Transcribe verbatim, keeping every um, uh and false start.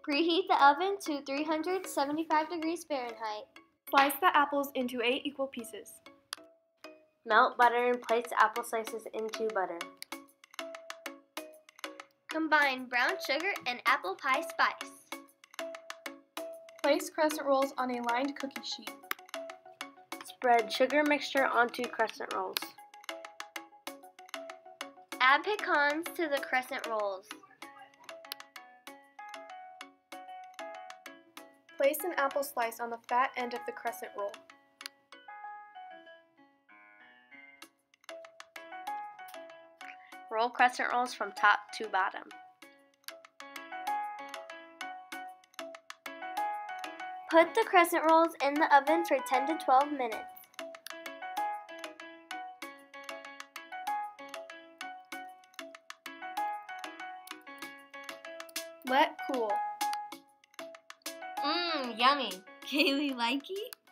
Preheat the oven to three hundred seventy-five degrees Fahrenheit. Slice the apples into eight equal pieces. Melt butter and place the apple slices into butter. Combine brown sugar and apple pie spice. Place crescent rolls on a lined cookie sheet. Spread sugar mixture onto crescent rolls. Add pecans to the crescent rolls. Place an apple slice on the fat end of the crescent roll. Roll crescent rolls from top to bottom. Put the crescent rolls in the oven for ten to twelve minutes. Let cool. Mmm, yummy. Kaylee, likey?